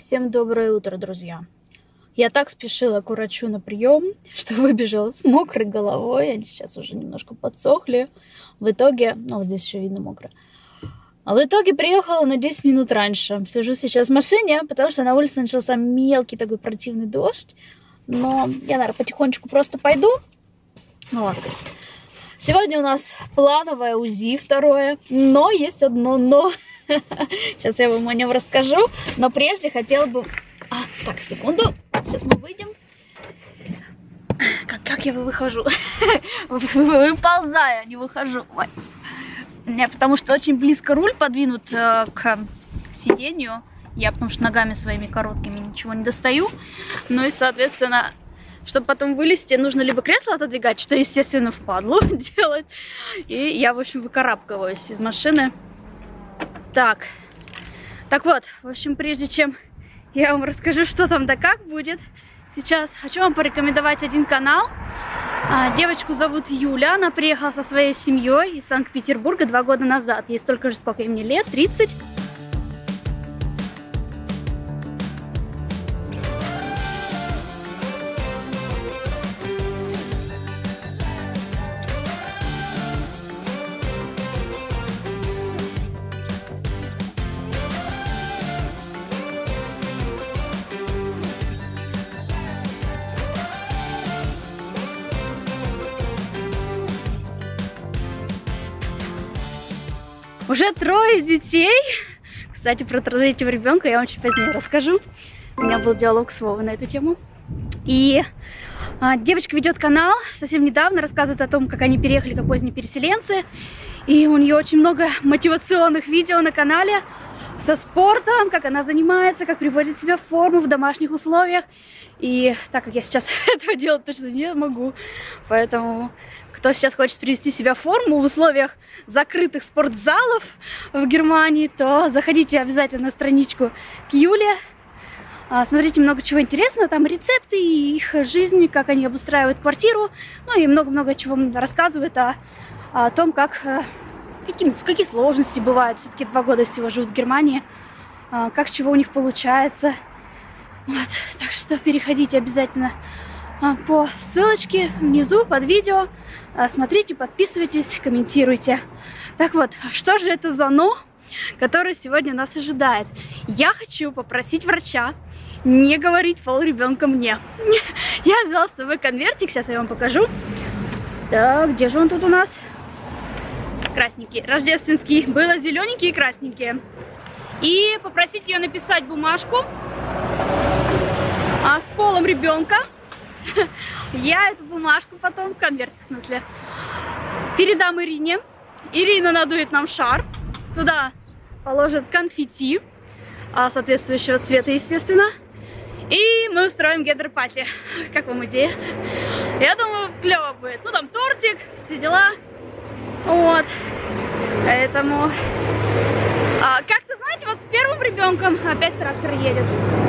Всем доброе утро, друзья! Я так спешила к врачу на прием, что выбежала с мокрой головой. Они сейчас уже немножко подсохли. В итоге, ну вот здесь еще видно мокро. А в итоге приехала на 10 минут раньше. Сижу сейчас в машине, потому что на улице начался мелкий такой противный дождь. Но я, наверное, потихонечку просто пойду. Вот. Сегодня у нас плановое УЗИ второе, но есть одно но. Сейчас я вам о нем расскажу, но прежде хотела бы... так, секунду, сейчас мы выйдем. Как я выхожу? Выползаю, не выхожу. Ой. Потому что очень близко руль подвинут к сиденью. Я потому что ногами своими короткими ничего не достаю. Ну и, соответственно... Чтобы потом вылезти, нужно либо кресло отодвигать, что, естественно, впадлу делать. И я, в общем, выкарабкиваюсь из машины. Так вот, в общем, прежде чем я вам расскажу, что там да как будет, сейчас хочу вам порекомендовать один канал. Девочку зовут Юля, она приехала со своей семьей из Санкт-Петербурга 2 года назад. Ей столько же, сколько и мне лет, 30. Уже 3 детей. Кстати, про 3-летнего ребенка я вам чуть позднее расскажу. У меня был диалог с Вовой на эту тему. И девочка ведет канал, совсем недавно рассказывает о том, как они переехали как поздние переселенцы. И у нее очень много мотивационных видео на канале со спортом, как она занимается, как приводит себя в форму в домашних условиях. И так как я сейчас этого делать точно не могу, поэтому... Кто сейчас хочет привести себя в форму в условиях закрытых спортзалов в Германии, то заходите обязательно на страничку к Юле. Смотрите много чего интересного. Там рецепты и их жизнь, как они обустраивают квартиру. Ну и много-много чего рассказывают о том, какие сложности бывают. Все-таки 2 года всего живут в Германии. Как чего у них получается. Вот. Так что переходите обязательно по ссылочке внизу под видео. Смотрите, подписывайтесь, комментируйте. Так вот, что же это за но, которое сегодня нас ожидает? Я хочу попросить врача не говорить пол ребенка мне. Я взяла с собой конвертик, сейчас я вам покажу. Так, где же он тут у нас? Красненький, рождественский. Было зелененькие и красненькие. И попросить ее написать бумажку с полом ребенка. Я эту бумажку потом, в конвертик в смысле, передам Ирине. Ирина надует нам шар. Туда положит конфетти соответствующего цвета, естественно. И мы устроим гендер-пати. Как вам идея? Я думаю, клево будет. Ну, там тортик, все дела. Вот. Поэтому... как-то, знаете, вот с первым ребенком опять трактор едет.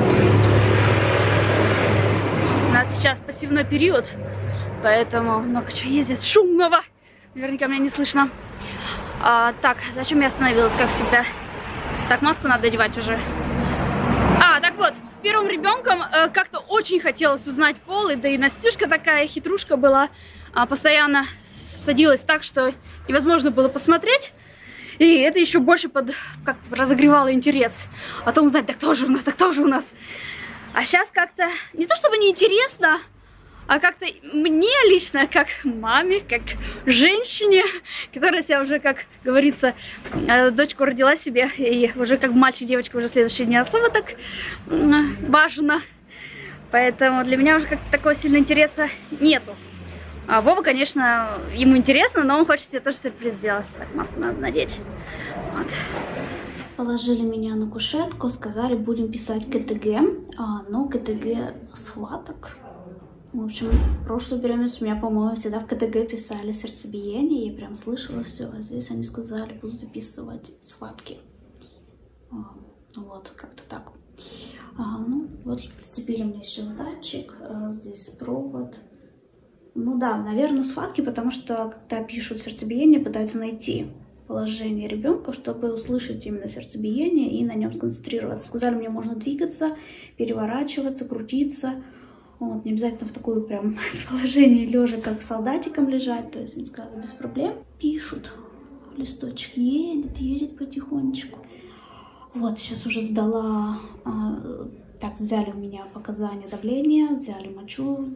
У нас сейчас пассивной период, поэтому много чего ездит шумного. Наверняка меня не слышно. Так, зачем я остановилась, как всегда? Так, маску надо одевать уже. Так вот, с первым ребенком как-то очень хотелось узнать пол, да и Настюшка такая хитрушка была, постоянно садилась так, что невозможно было посмотреть. И это еще больше разогревало интерес о том узнать, да кто же у нас, да кто же у нас. А сейчас как-то, не то чтобы неинтересно, а как-то мне лично, как маме, как женщине, которая себя уже, как говорится, дочку родила себе, и уже как мальчик, девочка уже следующие не особо так важно. Поэтому для меня уже как-то такого сильного интереса нету. А Вова, конечно, ему интересно, но он хочет себе тоже сюрприз сделать. Так, маску надо надеть. Вот. Положили меня на кушетку, сказали, будем писать КТГ, но КТГ схваток. В общем, прошлую беременность у меня, по-моему, всегда в КТГ писали сердцебиение, я прям слышала все, а здесь они сказали, будут записывать схватки. Вот, как-то так. Ну, вот прицепили мне еще датчик, здесь провод. Ну да, наверное, схватки, потому что, когда пишут сердцебиение, пытаются найти положение ребенка, чтобы услышать именно сердцебиение и на нем сконцентрироваться. Сказали, мне можно двигаться, переворачиваться, крутиться. Вот, не обязательно в такое прям положение лежа, как солдатиком лежать. То есть, они сказали, без проблем. Пишут. Листочек едет потихонечку. Вот, сейчас уже сдала. Так, взяли у меня показания давления, взяли мочу,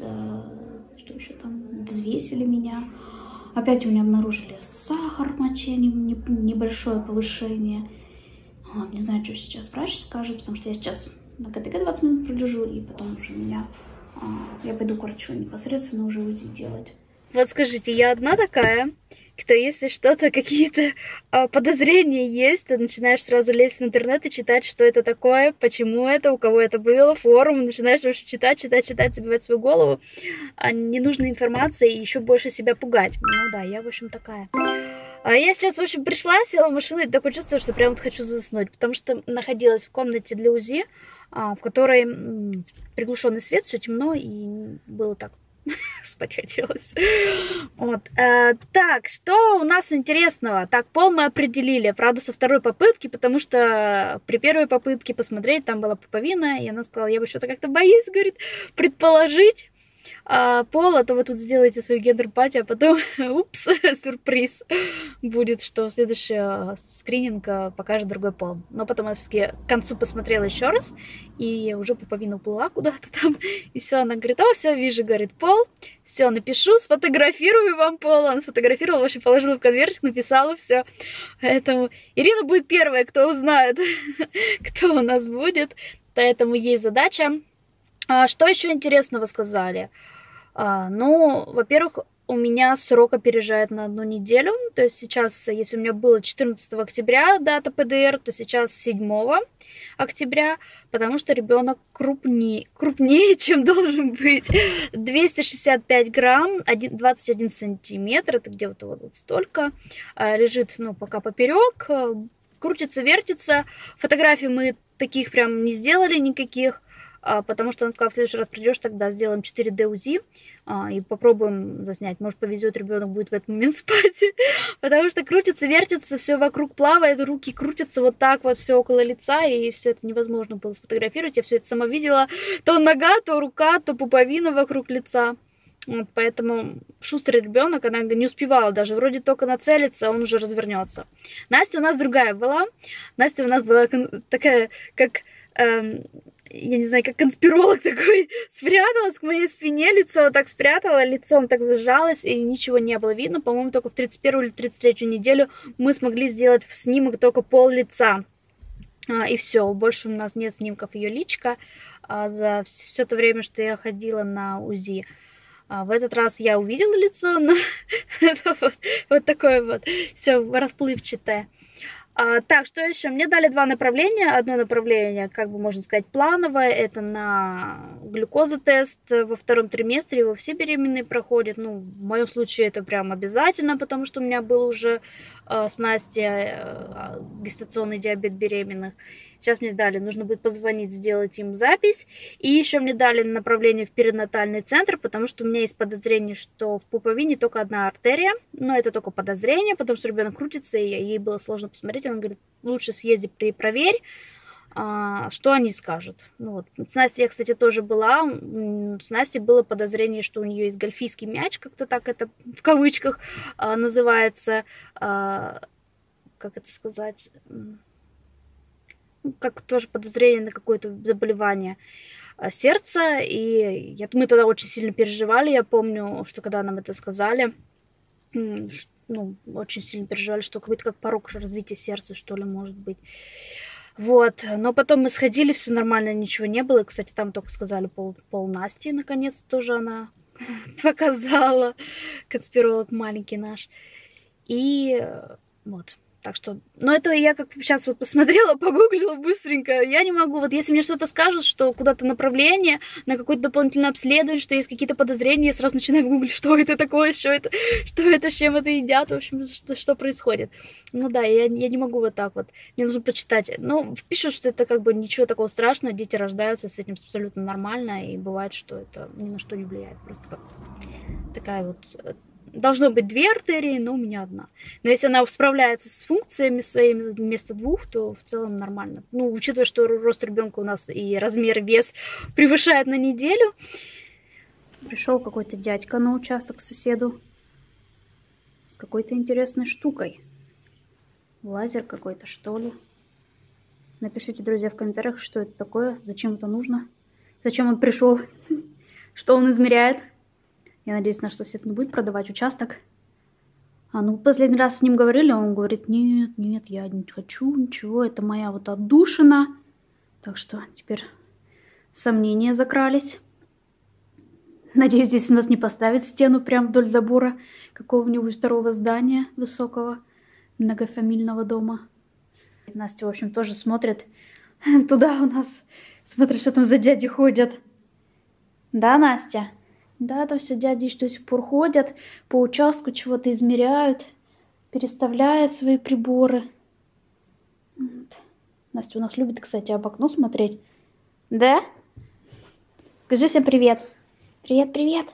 что еще там, взвесили меня. Опять у меня обнаружили сахар в моче, небольшое повышение. Вот, не знаю, что сейчас врач скажет, потому что я сейчас на КТГ 20 минут пролежу, и потом уже я пойду к врачу непосредственно уже УЗИ делать. Вот скажите, я одна такая, кто, если что-то, какие-то подозрения есть, то начинаешь сразу лезть в интернет и читать, что это такое, почему это, у кого это было, форум, начинаешь вообще читать, забивать свою голову ненужной информацией и еще больше себя пугать. Ну да, я, в общем, такая. А я сейчас, в общем, пришла, села в машину и такое чувство, что прям вот хочу заснуть, потому что находилась в комнате для УЗИ, в которой приглушенный свет, все темно, и было так. Спать хотелось. Вот. Так, что у нас интересного? Так, пол мы определили, правда, со второй попытки, потому что при первой попытке посмотреть, там была пуповина, и она сказала, я бы что-то как-то боюсь, говорит, предположить пол, а то вы тут сделаете свою гендер-пати, а потом, упс, сюрприз будет, что следующий скрининг покажет другой пол. Но потом я все-таки к концу посмотрела еще раз, и уже пуповина уплыла куда-то там, и все, она говорит, все, вижу, говорит, пол, все, напишу, сфотографирую вам пол. Она сфотографировала, в общем, положила в конвертик, написала все. Поэтому Ирина будет первая, кто узнает, кто у нас будет, поэтому есть задача. Что еще интересного сказали? Ну, во-первых, у меня срок опережает на 1 неделю. То есть сейчас, если у меня было 14 октября дата ПДР, то сейчас 7 октября, потому что ребенок крупнее, чем должен быть. 265 грамм, 21 сантиметр, это где-то вот столько. Лежит, ну, пока поперек, крутится, вертится. Фотографий мы таких прям не сделали никаких. Потому что она сказала, в следующий раз придешь, тогда сделаем 4D УЗИ и попробуем заснять. Может, повезет, ребенок будет в этот момент спать. Потому что крутится, вертится, все вокруг плавает, руки крутятся вот так вот, все около лица, и все это невозможно было сфотографировать. Я все это сама видела. То нога, то рука, то пуповина вокруг лица. Вот, поэтому шустрый ребенок, она не успевала даже. Вроде только нацелиться, он уже развернется. Настя у нас другая была. Настя у нас была такая, как... я не знаю, как конспиролог такой, спряталась к моей спине, лицо вот так спрятала, лицом так зажалось, и ничего не было видно. По-моему, только в 31 или 33 неделю мы смогли сделать снимок только пол лица. И все, больше у нас нет снимков ее личка за все то время, что я ходила на УЗИ. В этот раз я увидела лицо, но вот такое вот, все расплывчатое. Так, что еще? Мне дали 2 направления. Одно направление, как бы можно сказать, плановое. Это на глюкозотест во 2-м триместре. Его все беременные проходят. Ну, в моем случае это прям обязательно, потому что у меня был уже с Настей гестационный диабет беременных. Сейчас мне дали, нужно будет позвонить, сделать им запись. И еще мне дали направление в перинатальный центр, потому что у меня есть подозрение, что в пуповине только одна артерия. Но это только подозрение, потому что ребенок крутится, и ей было сложно посмотреть. Она говорит, лучше съезди, проверь, что они скажут. Ну, вот. С Настей я, кстати, тоже была. С Настей было подозрение, что у нее есть гольфийский мяч, как-то так это в кавычках называется. Как это сказать... как тоже подозрение на какое-то заболевание сердца, и мы тогда очень сильно переживали, я помню, что когда нам это сказали, ну, очень сильно переживали, что какой-то как порог развития сердца, что ли, может быть. Вот, но потом мы сходили, все нормально, ничего не было, и, кстати, там только сказали пол Насти, наконец, тоже она показала, конспиролог маленький наш, и вот. Так что, но это я как сейчас вот посмотрела, погуглила быстренько. Я не могу, вот если мне что-то скажут, что куда-то направление, на какое-то дополнительное обследование, что есть какие-то подозрения, я сразу начинаю гуглить, что это такое, что это, с чем это едят, в общем, что происходит. Ну да, я не могу вот так вот, мне нужно прочитать. Ну, пишут, что это как бы ничего такого страшного, дети рождаются с этим абсолютно нормально, и бывает, что это ни на что не влияет. Просто как такая вот должно быть 2 артерии, но у меня одна. Но если она справляется с функциями своими вместо 2, то в целом нормально. Ну, учитывая, что рост ребенка у нас и размер, и вес превышает на неделю. Пришел какой-то дядька на участок к соседу с какой-то интересной штукой. Лазер какой-то, что ли? Напишите, друзья, в комментариях, что это такое, зачем это нужно, зачем он пришел, что он измеряет. Я надеюсь, наш сосед не будет продавать участок. Ну, последний раз с ним говорили, он говорит, нет, я не хочу ничего, это моя вот отдушина. Так что теперь сомнения закрались. Надеюсь, здесь у нас не поставят стену прямо вдоль забора какого-нибудь второго здания высокого многофамильного дома. Настя, в общем, тоже смотрит туда у нас. Смотрит, что там за дяди ходят. Да, Настя? Да, там все дяди до сих пор ходят, по участку чего-то измеряют, переставляют свои приборы. Вот. Настя у нас любит, кстати, об окно смотреть. Да? Скажи всем привет. Привет.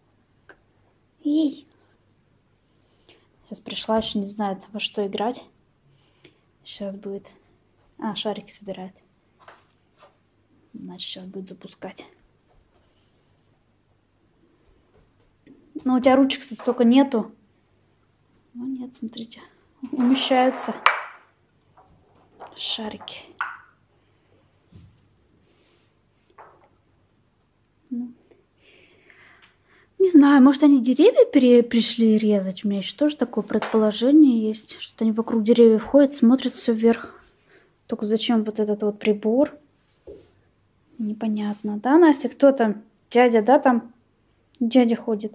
Ей. Сейчас пришла, еще не знает, во что играть. Сейчас будет... шарики собирает. Значит, сейчас будет запускать. Но у тебя ручек, кстати, столько нету. Нет, смотрите. Умещаются шарики. Не знаю, может, они деревья пришли резать? У меня еще тоже такое предположение есть, что они вокруг деревьев ходят, смотрят все вверх. Только зачем вот этот вот прибор? Непонятно. Да, Настя, кто там? Дядя, да, там? Дядя ходит.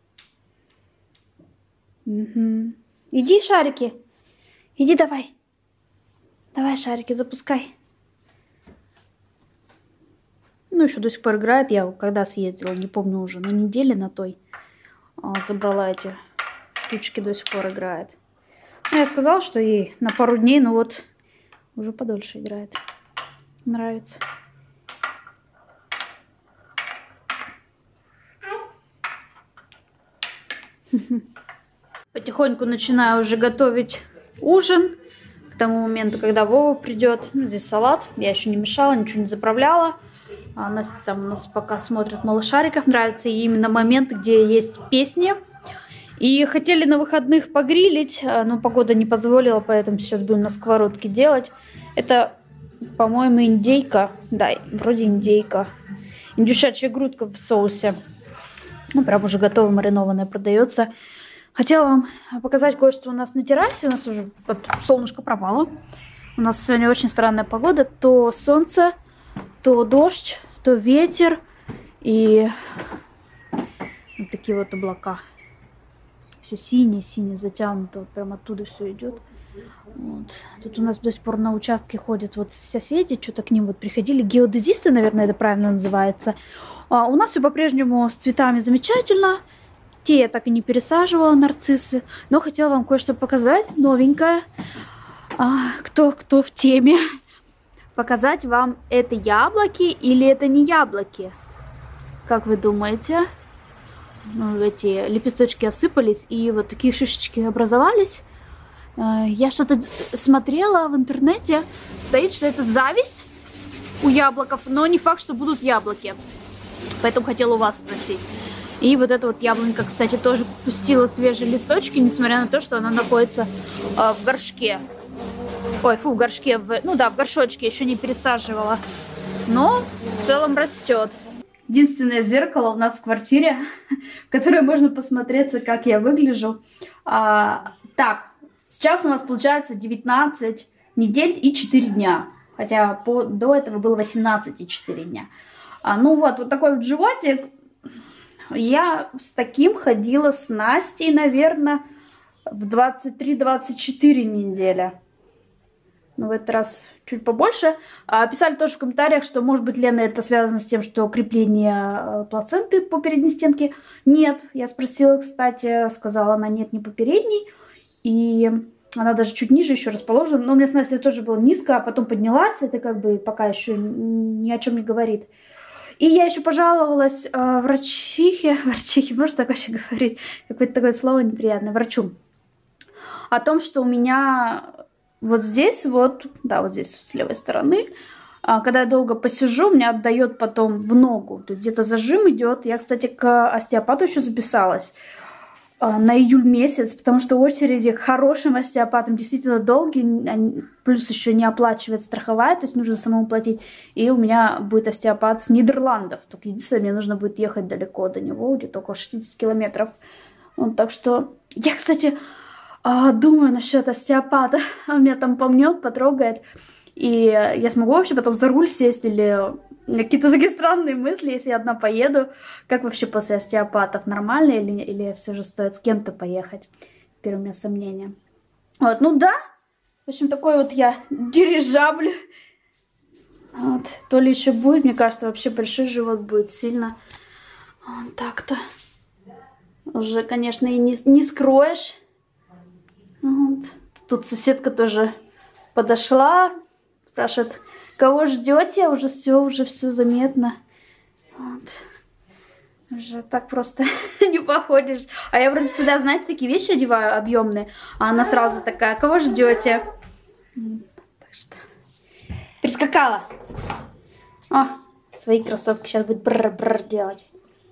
Угу. Иди, шарики. Иди давай. Давай, шарики, запускай. Ну, еще до сих пор играет. Я когда съездила, не помню уже, на неделе на той. Забрала эти штучки, до сих пор играет. Ну, я сказала, что ей на пару дней, но вот уже подольше играет. Нравится. Потихоньку начинаю уже готовить ужин. К тому моменту, когда Вова придет. Здесь салат. Я еще не мешала, ничего не заправляла. Настя там у нас пока смотрит малышариков. Нравится ей именно момент, где есть песни. И хотели на выходных погрилить, но погода не позволила, поэтому сейчас будем на сковородке делать. Это, по-моему, индейка. Да, вроде индейка. Индюшачья грудка в соусе. Ну, прям уже готовая, маринованная продается. Хотела вам показать кое-что у нас на террасе. У нас уже солнышко пропало. У нас сегодня очень странная погода. То солнце, то дождь, то ветер. И вот такие вот облака. Все синее затянуто. Вот прям оттуда все идет. Вот. Тут у нас до сих пор на участке ходят вот соседи. Что-то к ним вот приходили. Геодезисты, наверное, это правильно называется. У нас все по-прежнему с цветами замечательно. Те я так и не пересаживала, нарциссы. Но хотела вам кое-что показать, новенькое. Кто в теме. Показать вам, это яблоки или это не яблоки. Как вы думаете? Эти лепесточки осыпались и вот такие шишечки образовались. Я что-то смотрела в интернете. Стоит, что это зависть у яблоков, но не факт, что будут яблоки. Поэтому хотела у вас спросить. И вот эта вот яблонька, кстати, тоже пустила свежие листочки, несмотря на то, что она находится в горшке. Ой, фу, в горшке, ну да, в горшочке, еще не пересаживала. Но в целом растет. Единственное зеркало у нас в квартире, в которое можно посмотреться, как я выгляжу. Так, сейчас у нас получается 19 недель и 4 дня. Хотя до этого было 18 и 4 дня. Ну вот такой вот животик. Я с таким ходила с Настей, наверное, в 23-24 недели. Но в этот раз чуть побольше. Писали тоже в комментариях, что, может быть, Лена, это связано с тем, что крепление плаценты по передней стенке. Нет, я спросила, кстати, сказала она, нет, не по передней. И она даже чуть ниже еще расположена. Но у меня с Настей тоже было низко, а потом поднялась. Это как бы пока еще ни о чем не говорит. И я еще пожаловалась врачихе, можно так вообще говорить, какое-то такое слово неприятное, врачу, о том, что у меня вот здесь, вот, да, вот здесь с левой стороны, когда я долго посижу, меня отдает потом в ногу, то есть где-то зажим идет. Я, кстати, к остеопату еще записалась на июль месяц, потому что очереди к хорошим остеопатам действительно долгие, плюс еще не оплачивает страховая, то есть нужно самому платить. И у меня будет остеопат с Нидерландов, только единственное, мне нужно будет ехать далеко до него, где-то около 60 километров. Вот, так что я, кстати, думаю насчет остеопата, он меня там помнет, потрогает, и я смогу вообще потом за руль сесть или... Какие-то такие странные мысли, если я одна поеду. Как вообще после остеопатов? Нормально или все же стоит с кем-то поехать? Теперь у меня сомнения. Вот, ну да. В общем, такой вот я дирижабль. Вот. То ли еще будет, мне кажется, вообще большой живот будет сильно. Вот так-то. Уже, конечно, и не скроешь. Вот. Тут соседка тоже подошла. Спрашивает... Кого ждете? Уже все заметно. Вот. Уже так просто не походишь. А я вроде всегда, знаете, такие вещи одеваю объемные, а она сразу такая: кого ждете? Так что прискакала. О, свои кроссовки сейчас будет бр-бр делать.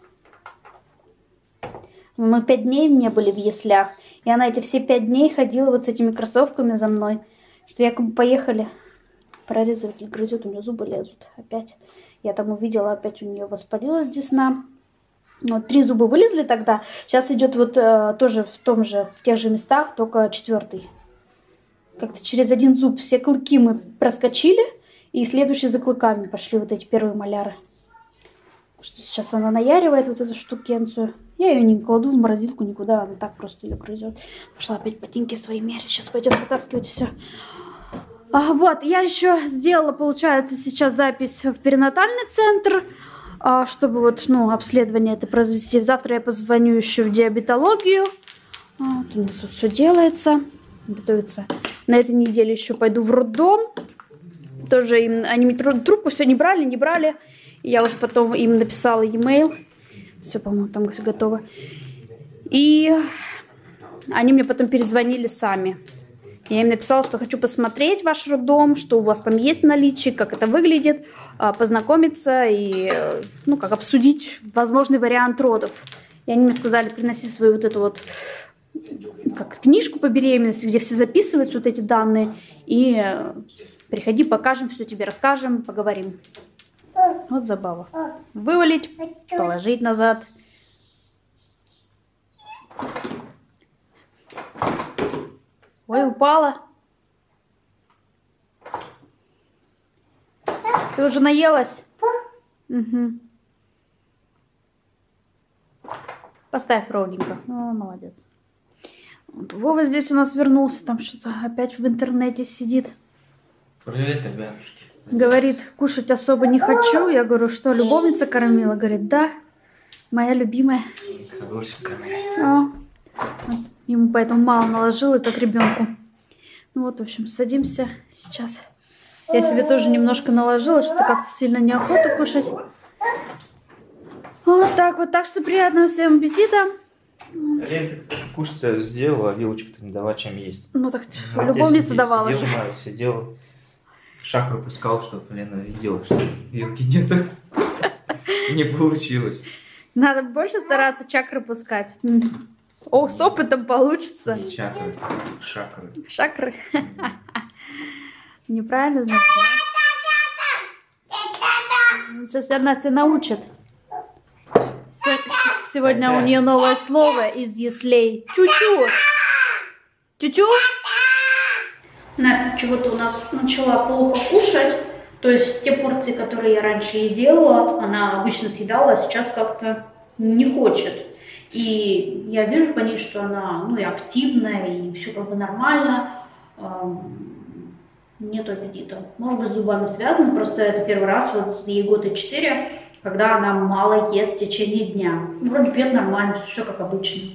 Мы 5 дней не были в яслях, и она эти все 5 дней ходила вот с этими кроссовками за мной, что якобы поехали. Прорезыватель грызет, у нее зубы лезут опять. Я там увидела, опять у нее воспалилась десна. Вот, 3 зуба вылезли тогда. Сейчас идет вот тоже в тех же местах, только 4-й. Как-то через 1 зуб все клыки мы проскочили. И следующие за клыками пошли вот эти первые маляры. Что сейчас она наяривает вот эту штукенцию. Я ее не кладу в морозилку никуда, она так просто ее грызет. Пошла опять ботинки свои мерить. Сейчас пойдет вытаскивать все. Вот, я еще сделала, получается, сейчас запись в перинатальный центр, чтобы вот, ну, обследование это произвести. Завтра я позвоню еще в диабетологию. Вот у нас тут все делается, готовится. На этой неделе еще пойду в роддом. Тоже им, они мне трубку все не брали. Я уже потом им написала e-mail. Все, по-моему, там все готово. И они мне потом перезвонили сами. Я им написала, что хочу посмотреть ваш роддом, что у вас там есть в наличии, как это выглядит, познакомиться и, ну, как обсудить возможный вариант родов. И они мне сказали: приноси свою вот эту вот, как книжку по беременности, где все записывают вот эти данные, и приходи, покажем, все тебе расскажем, поговорим. Вот забава. Вывалить, положить назад. Ой, упала. Ты уже наелась? Угу. Поставь ровненько. О, молодец. Вот Вова здесь у нас вернулся. Там что-то опять в интернете сидит. Привет, ребятушки. Говорит, кушать особо не хочу. Я говорю, что, любовница кормила? Говорит, да, моя любимая. Хорошенькая. Вот. Ему поэтому мало наложила, как ребенку. Ну вот, в общем, садимся сейчас. Я себе тоже немножко наложила, что-то как-то сильно неохота кушать. Вот так вот. Так что приятного всем аппетита. Лен, ты кушать сделала, а вилочку-то не дала, чем есть. Ну так, любовница давала же. Сидела, шаг пропускал, чтобы Лена видела, что вилки нету. Не получилось. Надо больше стараться чакры пускать. О, с опытом получится. Не чакры, шакры. Шакры. Неправильно, значит, да? Сейчас Настя научит. Сегодня у нее новое слово из яслей. Чу-чу. Чу-чу. Настя чего-то у нас начала плохо кушать. То есть те порции, которые я раньше ей делала, она обычно съедала, а сейчас как-то не хочет. И я вижу по ней, что она, ну, и активная, и все как бы нормально. Нет аппетита. Может быть, с зубами связано, просто это первый раз, вот ей 1 год и 4, когда она мало ест в течение дня. Вроде пьет нормально, все как обычно.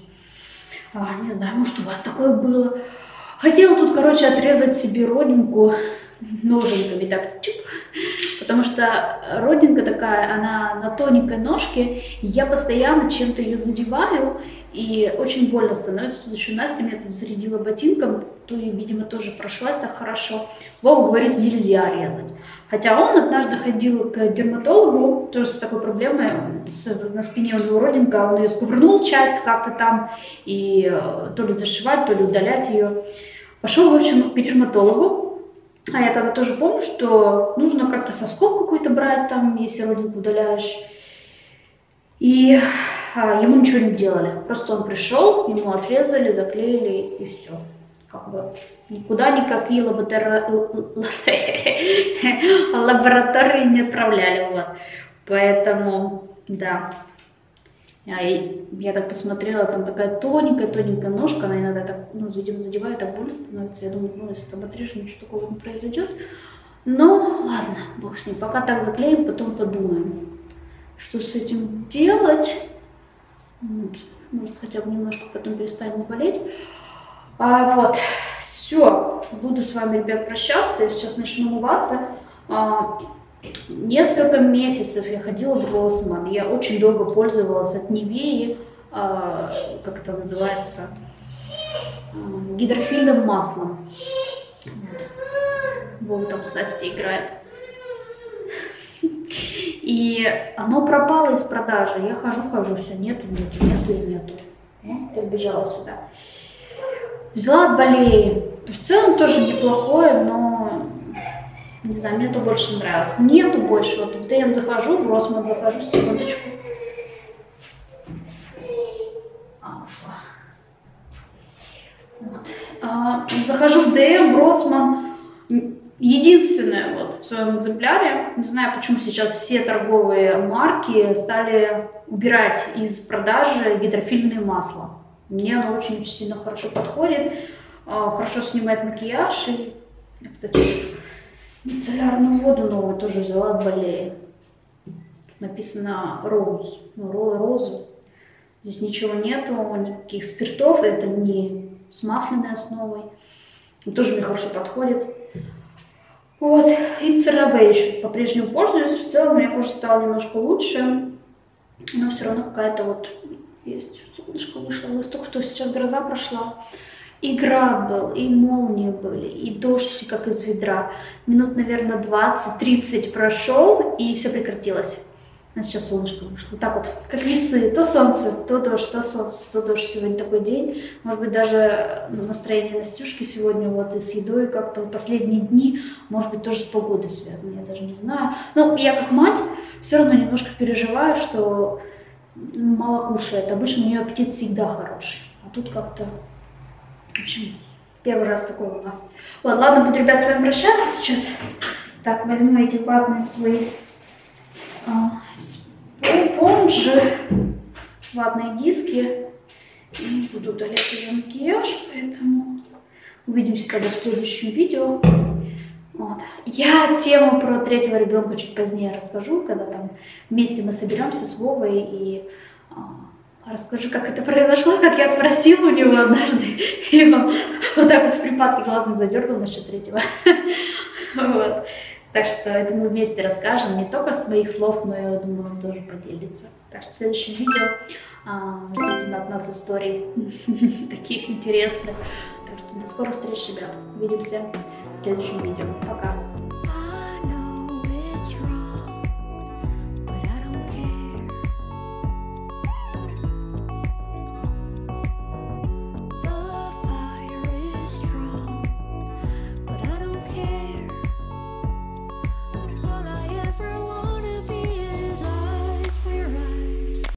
Не знаю, может, у вас такое было. Хотела тут, короче, отрезать себе родинку ноженьками так, чип, потому что родинка такая, она на тоненькой ножке, и я постоянно чем-то ее задеваю, и очень больно становится. Тут еще Настя меня тут зарядила ботинком, то и, видимо, тоже прошлась так хорошо. Вова говорит, нельзя резать. Хотя он однажды ходил к дерматологу, тоже с такой проблемой, на спине у него родинка, он ее сковырнул часть как-то там, и то ли зашивать, то ли удалять ее. Пошел, в общем, к дерматологу, а я тогда тоже помню, что нужно как-то соскоб какой-то брать там, если родинку удаляешь. И ему ничего не делали, просто он пришел, ему отрезали, заклеили и все. Как бы никуда никакие лаборатории не отправляли. Вот. Поэтому, да. Я так посмотрела, там такая тоненькая ножка, она иногда так, ну, видимо, задевает, так больно становится. Я думаю, ну, если там отрежу, ничего такого не произойдет. Но ладно, бог с ним. Пока так заклеим, потом подумаем, что с этим делать. Вот. Может, хотя бы немножко потом перестанет болеть. Вот, все, буду с вами, ребят, прощаться. Я сейчас начну умываться. Несколько месяцев я ходила в Rossmann. Я очень долго пользовалась от Nivea, как это называется, гидрофильным маслом. Вот там с Настей играет. И оно пропало из продажи. Я хожу, все, нету. Вот, побежала сюда. Взяла от Балеи. В целом тоже неплохое, но не знаю, мне это больше нравилось. Нету больше. Вот в ДМ захожу, в Rossmann захожу, секундочку. Ушла. Вот. Захожу в ДМ, в Rossmann. Единственное вот в своем экземпляре, не знаю, почему сейчас все торговые марки стали убирать из продажи гидрофильное масло. Мне оно очень сильно хорошо подходит, хорошо снимает макияж. И я, кстати, мицеллярную воду новую тоже взяла от Балеи. Тут написано Rose, роза. Здесь ничего нету, никаких спиртов, это не с масляной основой. Тоже мне хорошо подходит. Вот, и CeraVe еще по-прежнему пользуюсь. В целом мне кожа стала немножко лучше, но все равно какая-то вот есть. Солнышко вышло, только что сейчас гроза прошла. И град был, и молнии были, и дождь как из ведра. Минут, наверное, 20-30 прошел, и все прекратилось. А сейчас солнышко вышло. Вот так вот, как весы. То солнце, то дождь, то солнце, то дождь. Сегодня такой день. Может быть, даже настроение Настюшки сегодня вот и с едой как-то в последние дни, может быть, тоже с погодой связано, я даже не знаю. Но я как мать все равно немножко переживаю, что мало кушает. Обычно у нее аппетит всегда хороший. А тут как-то, в общем, первый раз такой у нас. Вот, ладно, буду, ребят, с вами прощаться сейчас. Так, возьму эти ватные свои спонжи, ватные диски. И буду удалять уже макияж, поэтому увидимся тогда в следующем видео. Вот. Я тему про третьего ребенка чуть позднее расскажу, когда там вместе мы соберемся с Вовой и расскажу, как это произошло, как я спросила у него однажды, и он вот так вот в припадке глазом задергал насчет третьего. Вот. Так что это мы вместе расскажем, не только с моих слов, но я думаю, он тоже поделится. Так что в следующем видео ждите от нас историй таких интересных. Так что до скорых встреч, ребят. Увидимся в следующем видео. Пока.